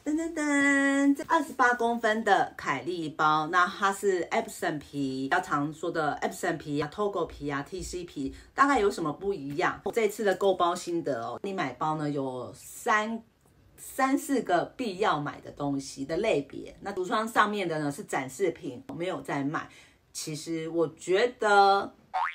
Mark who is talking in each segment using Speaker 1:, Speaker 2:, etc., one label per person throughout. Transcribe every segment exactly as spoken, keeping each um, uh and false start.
Speaker 1: 噔噔噔，这二十八公分的凯利包，那它是 Epson 皮，比较常说的 Epson 皮啊、Togo 皮啊、T C 皮，大概有什么不一样？这次的购包心得哦，你买包呢有三三四个必要买的东西的类别，那橱窗上面的呢是展示品，没有在卖。其实我觉得。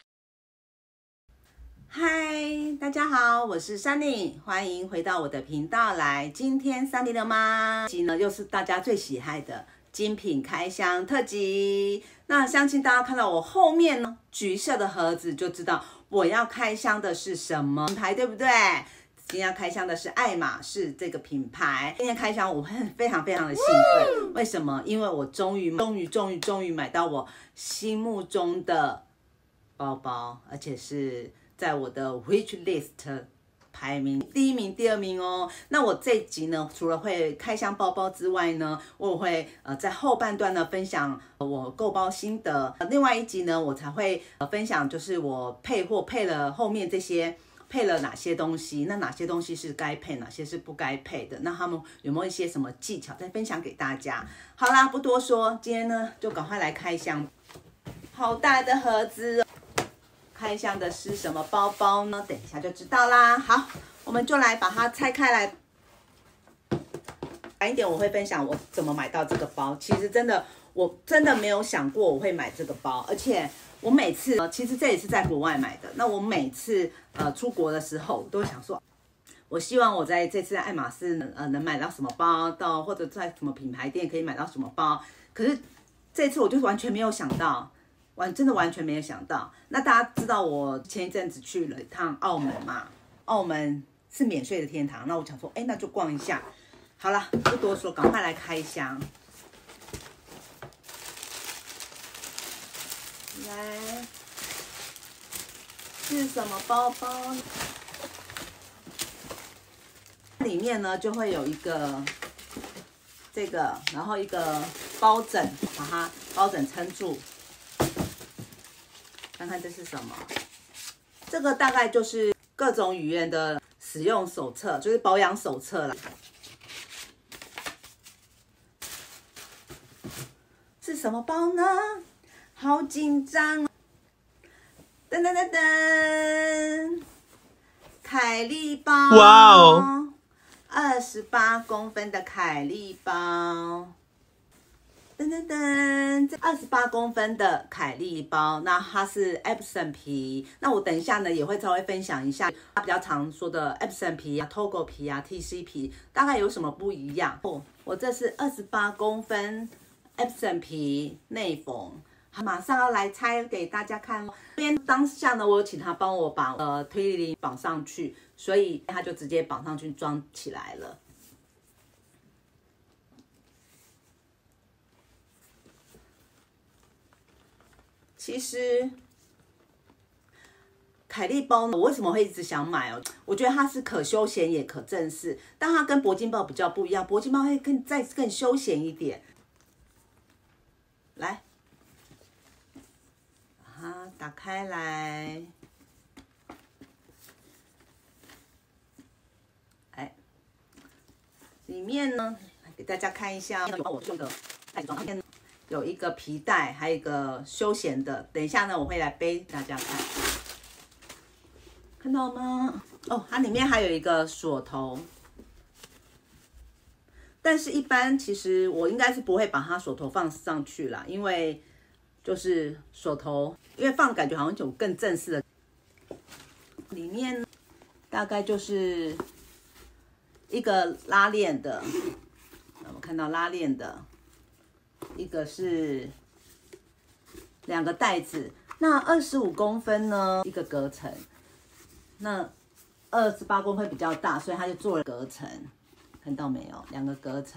Speaker 1: 嗨，大家好，我是 Sunny， 欢迎回到我的频道来。今天 Sunny 了吗？集呢又是大家最喜爱的精品开箱特辑。那相信大家看到我后面呢橘色的盒子，就知道我要开箱的是什么品牌，对不对？今天要开箱的是爱马仕这个品牌。今天开箱我会非常非常的兴奋，为什么？因为我终于终于终于终于买到我心目中的包包，而且是在我的 wish list 排名第一名、第二名哦。那我这一集呢，除了会开箱包包之外呢，我会呃在后半段呢分享我购包心得。另外一集呢，我才会呃分享就是我配货配了后面这些配了哪些东西，那哪些东西是该配，哪些是不该配的，那他们有没有一些什么技巧再分享给大家？好啦，不多说，今天呢就赶快来开箱。好大的盒子哦。开箱的是什么包包呢？等一下就知道啦。好，我们就来把它拆开来。晚一点我会分享我怎么买到这个包。其实真的，我真的没有想过我会买这个包，而且我每次，其实这也是在国外买的。那我每次呃出国的时候，都想说，我希望我在这次爱马仕呃能买到什么包，到或者在什么品牌店可以买到什么包。可是这次我就完全没有想到。完真的完全没有想到。那大家知道我前一阵子去了一趟澳门嘛？澳门是免税的天堂。那我想说，哎，那就逛一下。好了，不多说，赶快来开箱。来，是什么包包？里面呢就会有一个这个，然后一个包枕，把它包枕撑住。看看这是什么？这个大概就是各种语言的使用手册，就是保养手册啦。是什么包呢？好紧张！噔噔噔噔，凯利包！哇哦，二十八公分的凯利包。噔噔噔，这二十八公分的凯利包，那它是 Epson 皮。那我等一下呢也会稍微分享一下，它比较常说的 Epson 皮啊、Togo 皮啊、T C 皮，大概有什么不一样？哦，我这是二十八公分 Epson 皮内缝，马上要来拆给大家看哦。这边当下呢，我有请他帮我把呃推理绑上去，所以他就直接绑上去装起来了。其实凯利包呢，我为什么会一直想买哦？我觉得它是可休闲也可正式，但它跟铂金包比较不一样，铂金包会更再更休闲一点。来，把它打开来，哎，里面呢，给大家看一下，我用的袋子装上面。有一个皮带，还有一个休闲的。等一下呢，我会来背大家看，看到吗？哦，它里面还有一个锁头，但是一般其实我应该是不会把它锁头放上去啦，因为就是锁头，因为放感觉好像有更正式的。里面大概就是一个拉链的，我们看到拉链的。一个是两个袋子，那二十五公分呢，一个隔层，那二十八公分比较大，所以它就做了隔层，看到没有？两个隔层。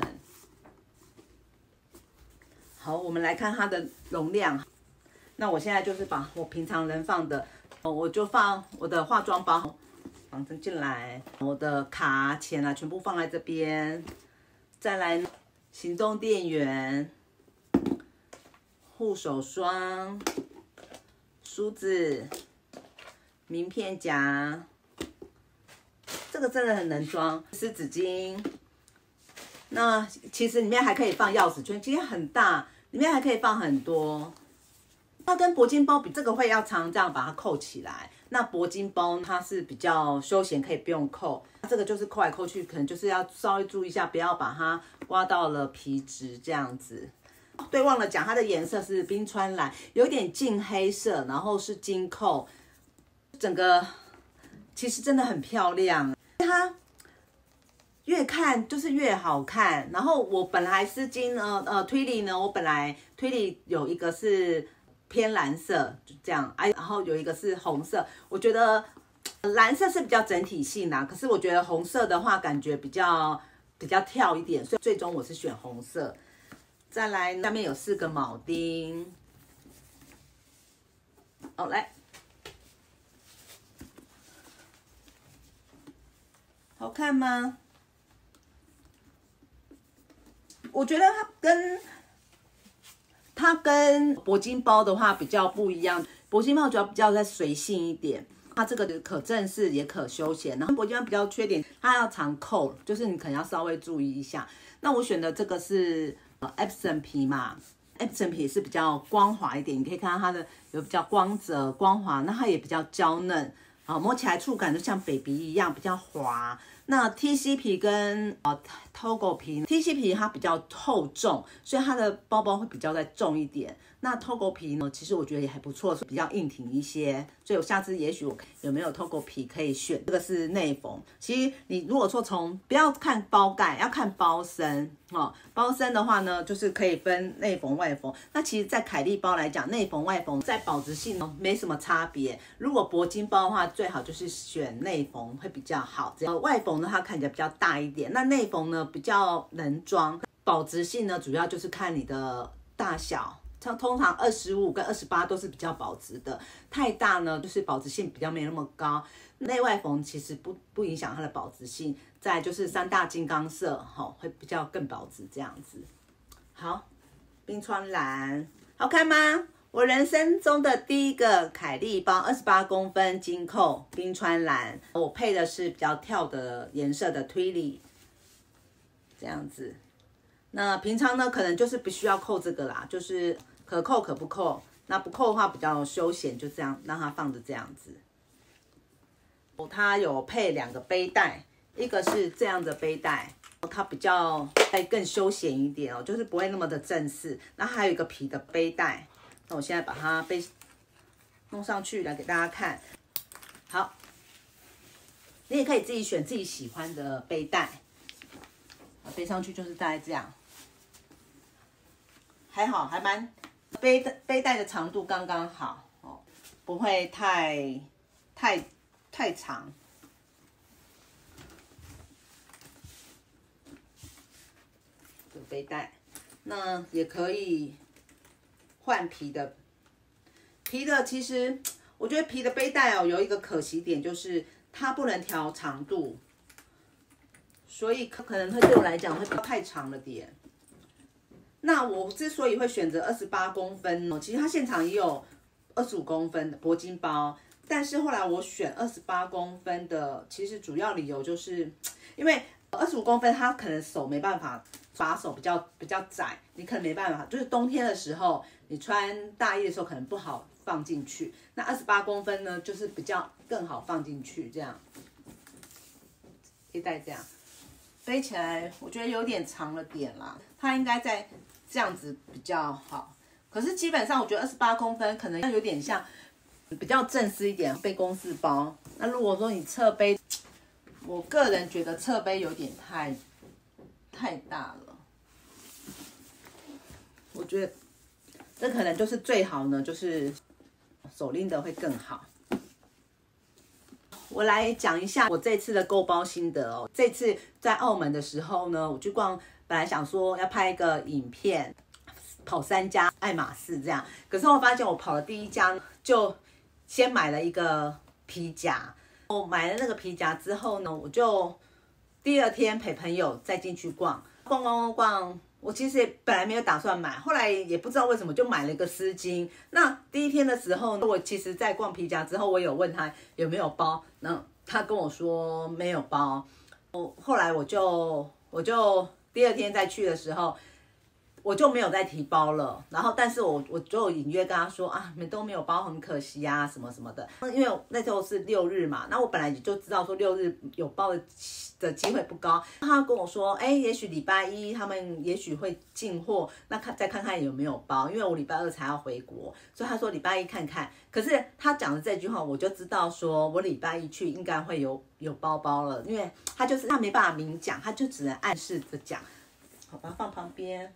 Speaker 1: 好，我们来看它的容量。那我现在就是把我平常人放的，我就放我的化妆包放进来，我的卡钱啊全部放在这边，再来行动电源。护手霜、梳子、名片夹，这个真的很能装。湿纸巾， 那其实里面还可以放钥匙圈，其实很大，里面还可以放很多。它跟铂金包比，这个会要常这样把它扣起来。那铂金包它是比较休闲，可以不用扣。这个就是扣来扣去，可能就是要稍微注意一下，不要把它刮到了皮质这样子。对，忘了讲，它的颜色是冰川蓝，有点近黑色，然后是金扣，整个其实真的很漂亮。它越看就是越好看。然后我本来丝巾呃呃推理呢，我本来推理有一个是偏蓝色，就这样哎，然后有一个是红色。我觉得蓝色是比较整体性啦，可是我觉得红色的话感觉比较比较跳一点，所以最终我是选红色。再来，下面有四个铆钉。哦，来，好看吗？我觉得它跟它跟铂金包的话比较不一样，铂金包主要比较再随性一点，它这个可正式也可休闲。然后铂金包比较缺点，它要常扣，就是你可能要稍微注意一下。那我选的这个是呃 Epsom 皮嘛 ，Epsom 皮是比较光滑一点，你可以看到它的有比较光泽、光滑，那它也比较娇嫩，啊，摸起来触感就像 baby 一样，比较滑。那 T C 皮跟呃 Togo 皮 ，T C 皮它比较厚重，所以它的包包会比较再重一点。那 Togo 皮呢，其实我觉得也还不错，比较硬挺一些。所以我下次也许我有没有 Togo 皮可以选。这个是内缝，其实你如果说从不要看包盖，要看包身哦。包身的话呢，就是可以分内缝外缝。那其实，在凯利包来讲，内缝外缝在保值性呢没什么差别。如果铂金包的话，最好就是选内缝会比较好。这样外缝呢，它看起来比较大一点，那内缝呢比较能装。保值性呢，主要就是看你的大小。通常二十五跟二十八都是比较保值的，太大呢就是保值性比较没那么高。内外缝其实不不影响它的保值性。再来就是三大金刚色，哈，会比较更保值这样子。好，冰川蓝，好看吗？我人生中的第一个凯利包，二十八公分金扣冰川蓝，我配的是比较跳的颜色的推理，这样子。那平常呢，可能就是不需要扣这个啦，就是可扣可不扣。那不扣的话比较休闲，就这样让它放着这样子。它有配两个背带，一个是这样的背带，它比较再更休闲一点哦，就是不会那么的正式。那还有一个皮的背带，那我现在把它背弄上去来给大家看。好，你也可以自己选自己喜欢的背带，背上去就是大概这样。还好，还蛮背的背带的长度刚刚好哦，不会太太太长。这个背带，那也可以换皮的。皮的其实我觉得皮的背带哦，有一个可惜点就是它不能调长度，所以可能会对我来讲会太长了点。那我之所以会选择二十八公分呢，其实它现场也有二十五公分的铂金包，但是后来我选二十八公分的，其实主要理由就是因为二十五公分它可能手没办法，把手比较比较窄，你可能没办法，就是冬天的时候你穿大衣的时候可能不好放进去。那二十八公分呢，就是比较更好放进去，这样可以带这样。背起来我觉得有点长了点啦，它应该在这样子比较好。可是基本上我觉得二十八公分可能有点像比较正式一点背公事包。那如果说你侧背，我个人觉得侧背有点太太大了。我觉得这可能就是最好呢，就是手拎的会更好。我来讲一下我这次的购包心得哦。这次在澳门的时候呢，我去逛，本来想说要拍一个影片，跑三家爱马仕这样。可是我发现我跑了第一家，就先买了一个皮夹。我买了那个皮夹之后呢，我就第二天陪朋友再进去逛，逛逛逛逛。我其实也本来没有打算买，后来也不知道为什么就买了一个丝巾。那第一天的时候，我其实在逛皮夹之后，我有问他有没有包，那他跟我说没有包。我后来我就我就第二天再去的时候，我就没有再提包了。然后，但是我我就隐约跟他说啊，你们都没有包，很可惜啊，什么什么的。因为那时候是六日嘛，那我本来就知道说六日有包的的机会不高。他跟我说，哎，也许礼拜一他们也许会进货，那看再看看有没有包，因为我礼拜二才要回国，所以他说礼拜一看看。可是他讲的这句话，我就知道说我礼拜一去应该会有有包包了，因为他就是他没办法明讲，他就只能暗示着讲。好，把它放旁边。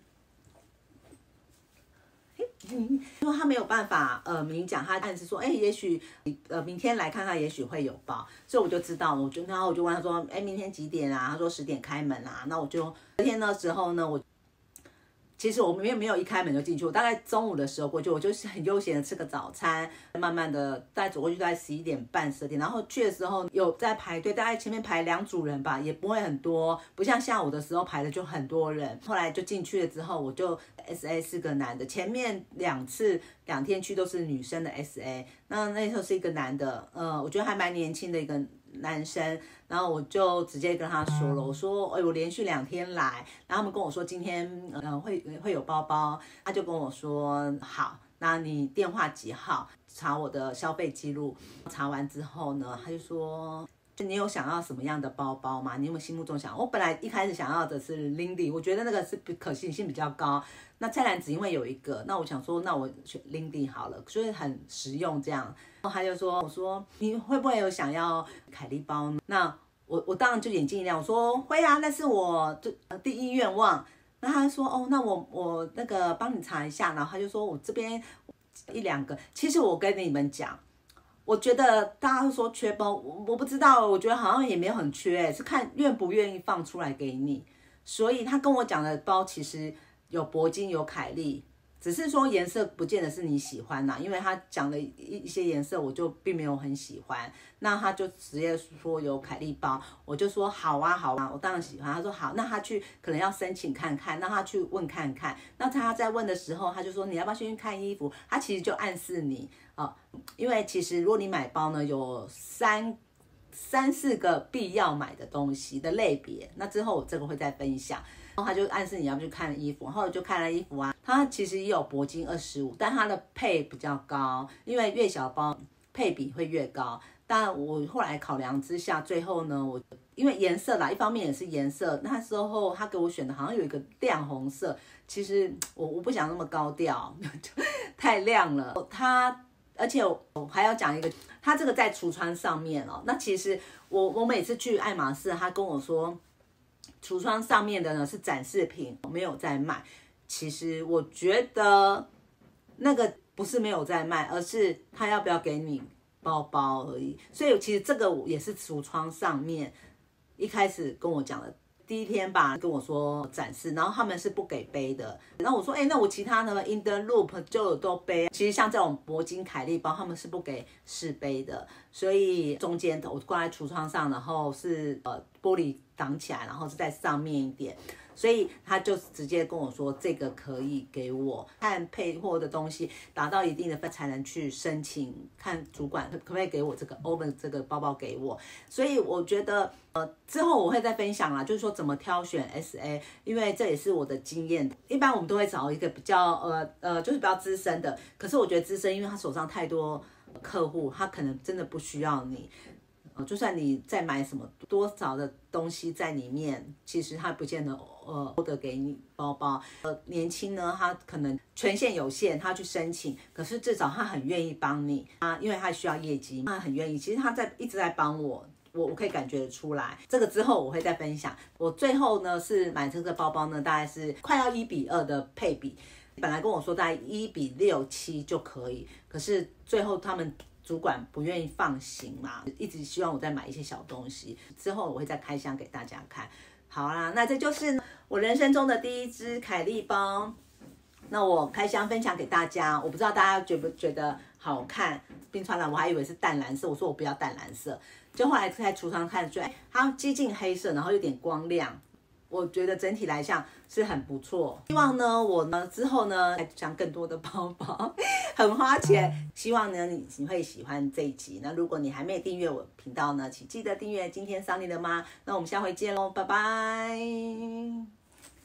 Speaker 1: 因为他没有办法呃明讲，他暗示说，哎，也许呃明天来看看，也许会有包，所以我就知道，我就然后我就问他说，哎，明天几点啊？他说十点开门啊。那我就昨天的时候呢，我其实我没有没有一开门就进去，我大概中午的时候过去，我就是很悠闲的吃个早餐，慢慢的大概走过去，大概十一点半十点，然后去的时候有在排队，大概前面排两组人吧，也不会很多，不像下午的时候排的就很多人。后来就进去了之后，我就 S A 是个男的，前面两次两天去都是女生的 S A， 那那时候是一个男的，呃，我觉得还蛮年轻的一个男生，然后我就直接跟他说了，我说，哎，我连续两天来，然后他们跟我说今天呃会会有包包，他就跟我说好，那你电话几号？查我的消费记录，查完之后呢，他就说，就你有想要什么样的包包吗？你有没有心目中想？我本来一开始想要的是 Lindy， 我觉得那个是可行性比较高。那菜篮子因为有一个，那我想说，那我选 Lindy 好了，所以很实用这样。然后他就说，我说你会不会有想要凯利包呢？那我我当然就眼睛一亮，我说会啊，那是我第一愿望。那他说哦，那我我那个帮你查一下，然后他就说我这边一两个。其实我跟你们讲，我觉得大家都说缺包，我我不知道，我觉得好像也没有很缺，是看愿不愿意放出来给你。所以他跟我讲的包其实有铂金有凯利，只是说颜色不见得是你喜欢呐，因为他讲的一一些颜色我就并没有很喜欢，那他就直接说有凯利包，我就说好啊好啊，我当然喜欢。他说好，那他去可能要申请看看，让他去问看看。那他在问的时候，他就说你要不要先去看衣服？他其实就暗示你啊，因为其实如果你买包呢，有三。三四个必要买的东西的类别，那之后我这个会再分享。然后他就暗示你要去看衣服，然后我就看了衣服啊，它其实也有铂金二十五，但它的配比较高，因为越小包配比会越高。但我后来考量之下，最后呢，我因为颜色啦，一方面也是颜色，那时候他给我选的好像有一个亮红色，其实我我不想那么高调，太亮了，它。而且我还要讲一个，它这个在橱窗上面哦。那其实我我每次去爱马仕，他跟我说，橱窗上面的呢是展示品，没有在卖。其实我觉得那个不是没有在卖，而是他要不要给你包包而已。所以其实这个也是橱窗上面一开始跟我讲的。第一天吧，跟我说展示，然后他们是不给背的。然后我说，哎、欸，那我其他的 In the Loop 就有都背。其实像这种铂金凯利包，他们是不给试背的。所以中间我挂在橱窗上，然后是呃玻璃挡起来，然后是在上面一点。所以他就直接跟我说，这个可以给我看配货的东西达到一定的分才能去申请，看主管可不可以给我这个 open 这个包包给我。所以我觉得呃之后我会再分享啦，就是说怎么挑选 S A， 因为这也是我的经验。一般我们都会找一个比较呃呃就是比较资深的，可是我觉得资深，因为他手上太多客户，他可能真的不需要你。就算你再买什么多少的东西在里面，其实他不见得呃获得给你包包。呃，年轻呢，他可能权限有限，他去申请，可是至少他很愿意帮你啊，因为他需要业绩，他很愿意。其实他在一直在帮我。我我可以感觉得出来，这个之后我会再分享。我最后呢是买这个包包呢，大概是快要一比二的配比，本来跟我说大概一比六七就可以，可是最后他们。主管不愿意放行嘛，一直希望我再买一些小东西，之后我会再开箱给大家看。好啦，那这就是我人生中的第一支凯利包，那我开箱分享给大家，我不知道大家觉不觉得好看。冰川蓝我还以为是淡蓝色，我说我不要淡蓝色，就后来在橱窗看，觉得它接近黑色，然后有点光亮。我觉得整体来讲是很不错，希望呢我呢之后呢再讲更多的包包，很花钱，希望呢你你会喜欢这一集。那如果你还没有订阅我频道呢，请记得订阅今天桑尼了吗？那我们下回见喽，拜拜。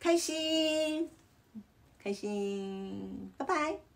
Speaker 1: 开心，开心，拜拜。